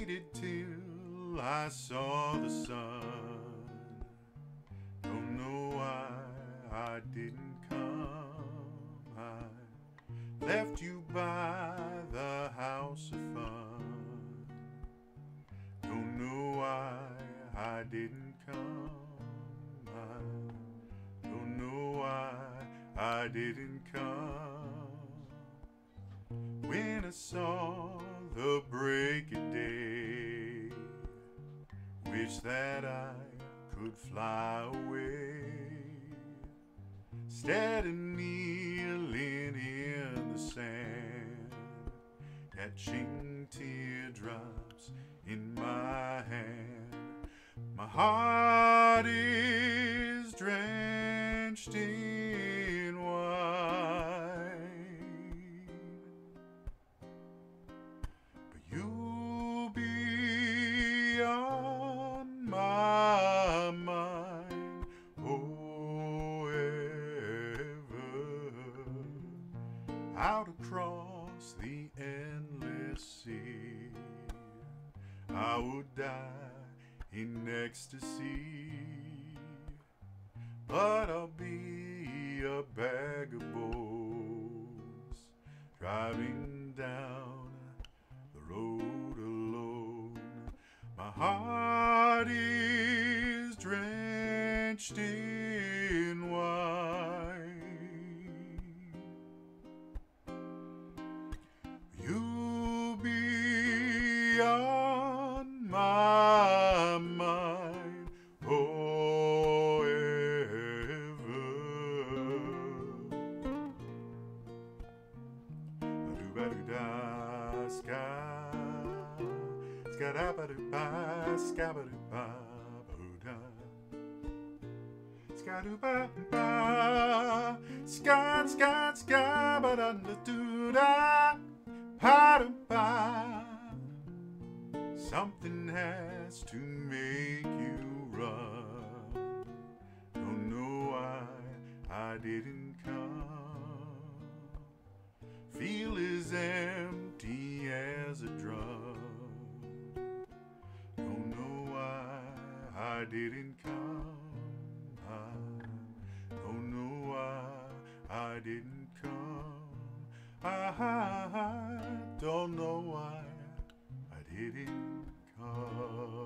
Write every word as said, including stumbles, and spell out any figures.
waited till I saw the sun. Don't know why I didn't come. I left you by the house of fun. Don't know why I didn't come. I don't know why I didn't come. When I saw the break of day, wish that I could fly away, instead of kneeling in the sand, catching teardrops in my hand. My heart is drenched in wine, but you'll be on my mind, oh, ever, out across the endless sea. I would die in ecstasy, but I'll be a bag of bones, driving down the road alone. My heart is drenched in wine. You'll be on my mind, oh, ever. Ba-do-ba-do-da, ska, ska-da-ba-do-ba, ska-ba-do-ba-ba-do-da, ska-do-ba-ba, ska, ska, ska-ba-da-da-do-da, pa-do-ba. Something has to make you run. Don't know why I didn't come. Feel as empty as a drum. Don't know why I didn't come. I don't know why I didn't come. I don't know why I didn't come.